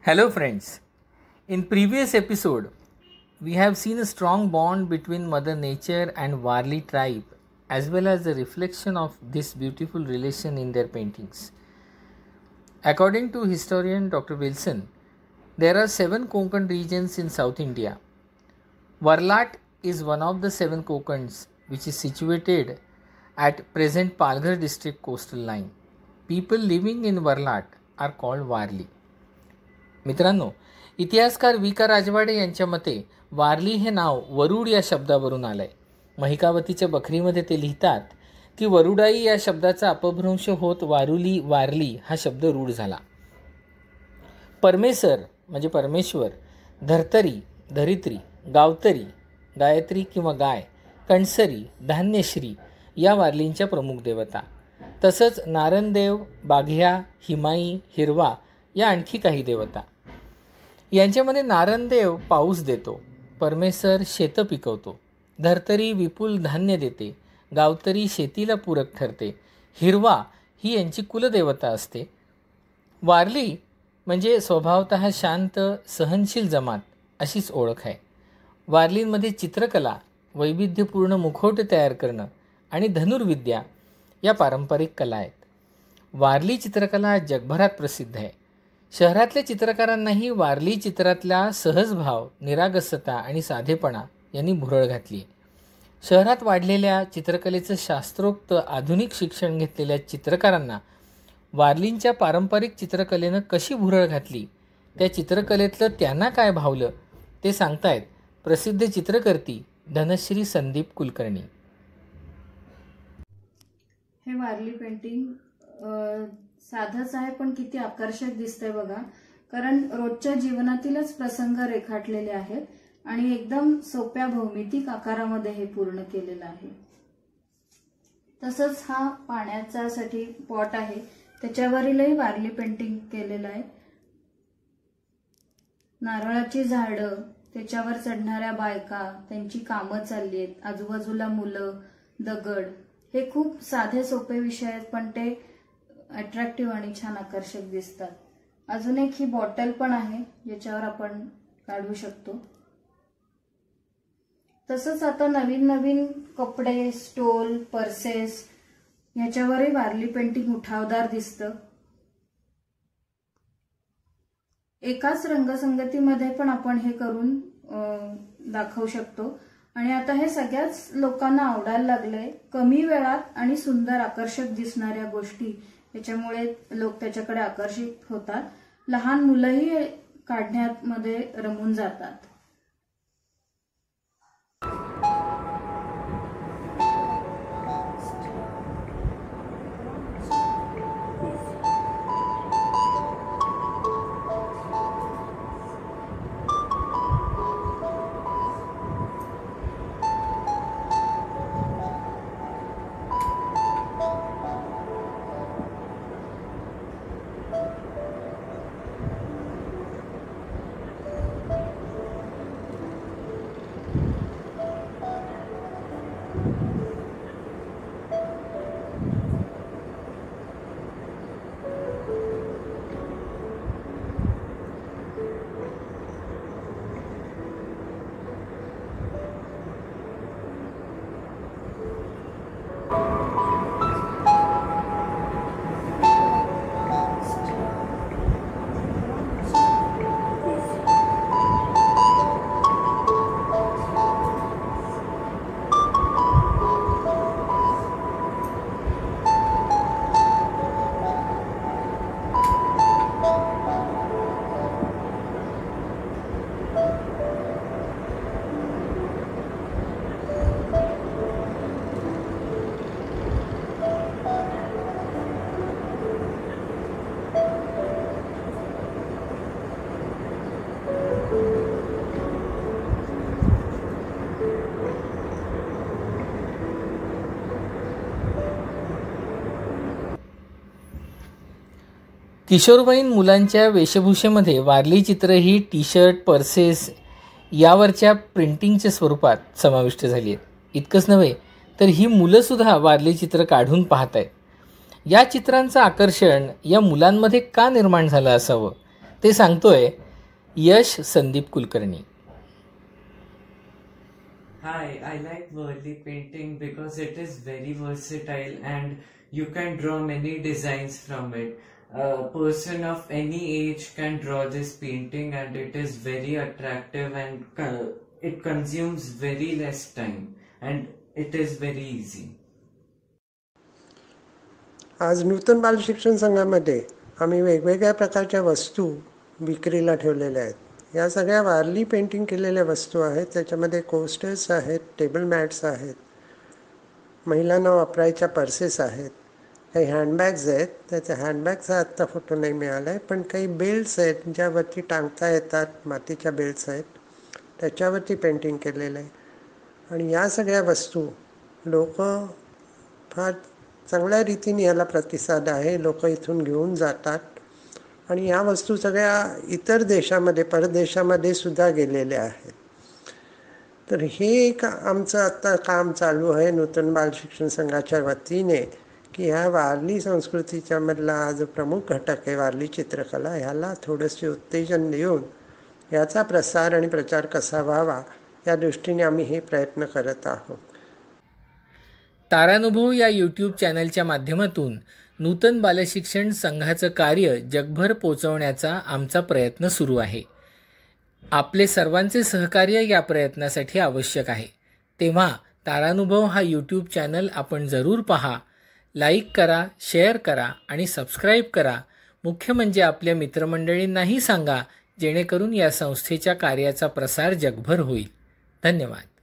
Hello friends. In previous episode, we have seen a strong bond between Mother Nature and Warli tribe as well as the reflection of this beautiful relation in their paintings. According to historian Dr. Wilson, there are 7 Konkan regions in South India. Varlat is one of the 7 Konkans which is situated at present Palghar district coastal line. People living in Varlat are called Warli. मित्रांनो, इतिहासकार we का राजवाडे यांच्या मते वारली हे नाव वरुड या शब्दावरून आलं आहे. महिकावतीच्या बखरीमध्ये ते लिहितात की वरुडाई या शब्दाचा अपभ्रंश होत वारुली वारली हा शब्द रूढ झाला. परमेसर म्हणजे परमेश्वर, धर्तरी धरित्री, गावतरी गायत्री किंवा गाय, कणसरी धान्यश्री या वारलींच्या प्रमुख देवता. तसंच नारनदेव, बाघ्या, हिमाई, हिरवा या आणखी काही देवता. यांच्यामध्ये नारनदेव पाऊस देतो, परमेश्वर शेतं पिकवतो, धर्तरी विपुल धान्य देते, गावतरी शेतीला पूरक ठरते, हिरवा ही यांची कुलदेवता असते. वारली म्हणजे स्वभावतः शांत सहनशील जमात अशीच ओळख आहे. वारलींमध्ये चित्रकला, वैविध्यपूर्ण मुखवटे तयार करणं आणि धनुर्विद्या या पारंपरिक कला आहेत. वारली चित्रकला जगभरात प्रसिद्ध आहे. शहरातल्या चित्रकारांनाही वारली चित्रातल्या सहजभाव, निरागसता आणि साधेपणा यांनी भुरळ घातली. शहरात वाढलेल्या चित्रकलेचं शास्त्रोक्त आधुनिक शिक्षण घेतलेल्या चित्रकारांना वारलींच्या पारंपरिक चित्रकलेनं कशी भुरळ घातली, त्या चित्रकलेतलं त्यांना काय भावलं ते सांगतायत प्रसिद्ध चित्रकर्ती धनश्री संदीप कुलकर्णी. हे वारली पेंटिंग साधंच आहे पण किती आकर्षक दिसतंय बघा. कारण रोजच्या जीवनातीलच प्रसंग रेखाटलेले आहेत आणि एकदम सोप्या भौमितिक आकारामध्ये हे पूर्ण केलेलं आहे. तसंच हा पाण्याच्यासाठी पॉट आहे, त्याच्यावरीलही वारली पेंटिंग केलेलं आहे. नारळाची झाडं, त्याच्यावर चढणाऱ्या बायका, त्यांची कामं चालली आहेत, आजूबाजूला मुलं, दगड, हे खूप साधे सोपे विषय आहेत पण ते अट्रॅक्टिव्ह आणि छान आकर्षक दिसतात. अजून एक ही बॉटल पण आहे ज्याच्यावर आपण काढू शकतो. तसंच आता नवीन नवीन कपडे, स्टोल, पर्सेस ह्याच्यावरही वारली पेंटिंग उठावदार दिसतं. एकाच रंगसंगतीमध्ये पण आपण हे करून दाखवू शकतो आणि आता हे सगळ्याच लोकांना आवडायला लागलंय. कमी वेळात आणि सुंदर आकर्षक दिसणाऱ्या गोष्टी याच्यामुळे लोक त्याच्याकडे आकर्षित होतात. लहान मुलंही काढण्यामध्ये रमून जातात. किशोरवयीन मुलांच्या वेशभूषेमध्ये वारली चित्र ही टी शर्ट, पर्सेस यावरच्या प्रिंटिंगच्या स्वरूपात समाविष्ट झाली आहेत. इतकंच नव्हे तर ही मुलंसुद्धा वारली चित्र काढून पाहत आहेत. या चित्रांचं आकर्षण या मुलांमध्ये का निर्माण झालं असावं ते सांगतोय यश Sandeep Kulkarni. Hi, I like Varli painting because it is very versatile and you can draw many designs from it. A person of any age can draw this painting and it is very attractive and it consumes very less time and it is very easy. आज नूतन बाल शिक्षण संघामध्ये आम्ही वेगवेगळ्या प्रकारच्या वस्तू विक्रीला ठेवलेल्या आहेत. या सगळ्या वारली पेंटिंग केलेल्या वस्तू आहेत. त्याच्यामध्ये कोस्टर्स आहेत, टेबल मॅट्स आहेत, महिलांना वापरायच्या पर्सेस आहेत, काही हँडबॅग्स आहेत. त्याच्या हँडबॅगचा आत्ता फोटो नाही मिळाला आहे, पण काही बेल्ट्स आहेत ज्यावरती टांगता येतात, मातीच्या बेल्ट्स आहेत, त्याच्यावरती पेंटिंग केलेलं आहे. आणि या सगळ्या वस्तू लोक फार चांगल्या रीतीने याला प्रतिसाद आहे. लोक इथून घेऊन जातात आणि या वस्तू सगळ्या इतर देशामध्ये, परदेशामध्ये सुद्धा गेलेल्या आहेत. तर हे एक आमचं आत्ता काम चालू आहे नूतन बाल शिक्षण संघाच्या वतीने, की ह्या वारली संस्कृतीच्या मधला हा जो प्रमुख घटक आहे वारली चित्रकला, ह्याला थोडंसे उत्तेजन देऊन याचा प्रसार आणि प्रचार कसा व्हावा या दृष्टीने आम्ही हे प्रयत्न करत आहोत. तारानुभव या यूट्यूब चॅनलच्या माध्यमातून नूतन बालशिक्षण संघाचं कार्य जगभर पोचवण्याचा आमचा प्रयत्न सुरू आहे. आपले सर्वांचे सहकार्य या प्रयत्नासाठी आवश्यक आहे. तेव्हा तारानुभव हा यूट्यूब चॅनल आपण जरूर पहा, लाईक करा, शेअर करा आणि सबस्क्राईब करा. मुख्य म्हणजे आपल्या मित्रमंडळींनाही सांगा, जेणेकरून या संस्थेच्या कार्याचा प्रसार जगभर होईल. धन्यवाद.